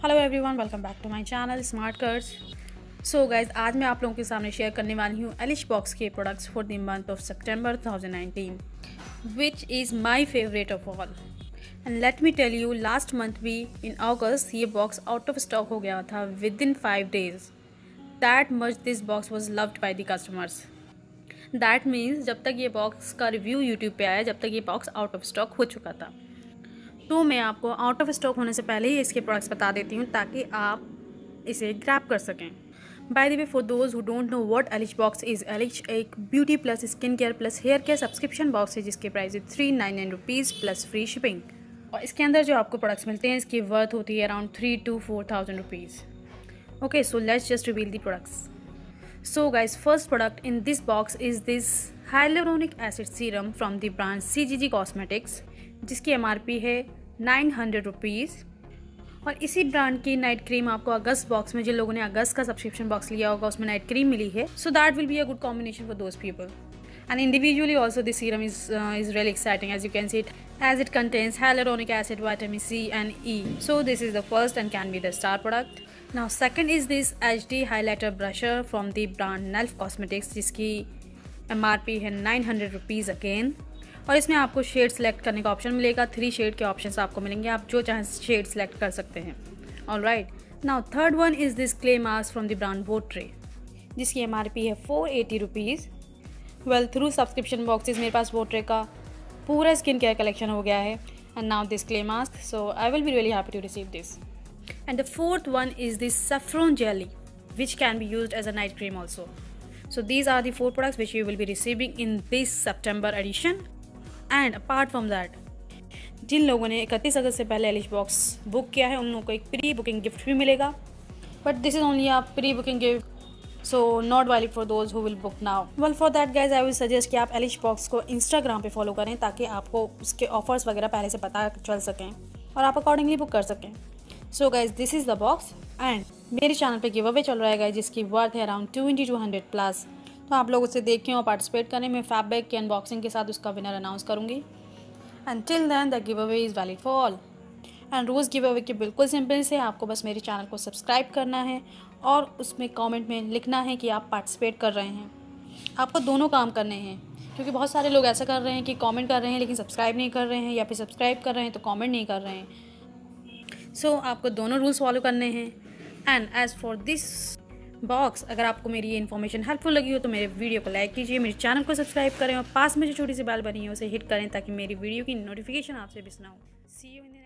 Hello everyone, welcome back to my channel smart curls. So guys, आज मैं आप लोगों के सामने शेयर करने वाली हूँ एलिश बॉक्स के products for the month of सितंबर 2019 which is my favourite of all. And let me tell you, last month भी इन अगस्त ये बॉक्स आउट ऑफ स्टॉक हो गया था within 5 days। That much this box was loved by the customers. That means जब तक ये box का review YouTube पे आया, जब तक ये बॉक्स आउट ऑफ स्टॉक हो चुका था। तो मैं आपको आउट ऑफ स्टॉक होने से पहले ही इसके प्रोडक्ट्स बता देती हूँ ताकि आप इसे ग्रैब कर सकें। By the way, for those who don't know what Elish box is, Elish एक beauty plus skin care plus hair care subscription box है जिसकी प्राइस है 399 रुपीज़ प्लस फ्री शिपिंग। और इसके अंदर जो आपको प्रोडक्ट्स मिलते हैं इसकी वर्थ होती है around 3,000 to 4,000 rupees. Okay, so let's just reveal the products. So guys, first product in this box is this hyaluronic acid serum from the brand CGG Cosmetics जिसकी MRP है 900 रुपीज़। और इसी brand की night cream आपको अगस्त box में, जिन लोगों ने अगस्त का सब्सक्रिप्शन बॉक्स लिया होगा उसमें नाइट क्रीम मिली है, so that will be a good combination for those people. And individually also this serum is really exciting, as you can see it, as it contains hyaluronic acid, vitamin C and E. So this is the first and can be the star product. Now second is this HD highlighter brusher from the brand Nelf Cosmetics जिसकी MRP है 900 rupees again. और इसमें आपको shade select करने का option मिलेगा। 3 shade के options आपको मिलेंगे, आप जो चाहें शेड सेलेक्ट कर सकते हैं। Alright, now third one is this clay mask from the brand Votre जिसकी MRP है 480 rupees. Well, through subscription boxes मेरे पास वोट्रे का पूरा स्किन केयर कलेक्शन हो गया है and now this clay mask, so I will be really happy to receive this. And the fourth one is this saffron jelly which can be used as a night cream also. So these are the 4 products which you will be receiving in this September edition. And apart from that, जिन लोगों ने 31 अगस्त से पहले Eilish box book किया है उन लोगों को एक प्री बुकिंग गिफ्ट भी मिलेगा, but this is only a pre booking gift, so not valid for those who will book now. Well, for that guys I will suggest कि आप एलिश बॉक्स को इंस्टाग्राम पे फॉलो करें ताकि आपको उसके ऑफर्स वगैरह पहले से पता चल सकें और आप अकॉर्डिंगली बुक कर सकें। So guys, this is the box and मेरे चैनल पे गिव अवे चल रहा है गाइज जिसकी वर्थ है अराउंड 200 प्लस। तो आप लोग उसे देखें और पार्टिसिपेट करें। मैं फैब्रिक की अनबॉक्सिंग के साथ उसका विनर अनाउंस करूँगी। And till then the giveaway is valid for all. And rose giveaway के बिल्कुल सिंपल से आपको बस मेरे चैनल को सब्सक्राइब करना है और उसमें कमेंट में लिखना है कि आप पार्टिसिपेट कर रहे हैं। आपको दोनों काम करने हैं क्योंकि बहुत सारे लोग ऐसा कर रहे हैं कि कमेंट कर रहे हैं लेकिन सब्सक्राइब नहीं कर रहे हैं, या फिर सब्सक्राइब कर रहे हैं तो कमेंट नहीं कर रहे हैं। सो आपको दोनों रूल्स फॉलो करने हैं। And as for this box, अगर आपको मेरी ये इन्फॉर्मेशन हेल्पफुल लगी हो तो मेरे वीडियो को लाइक कीजिए, मेरे चैनल को सब्सक्राइब करें और पास में जो छोटी सी बेल बनी है उसे हिट करें ताकि मेरी वीडियो की नोटिफिकेशन आपसे मिस ना हो। सी यू इन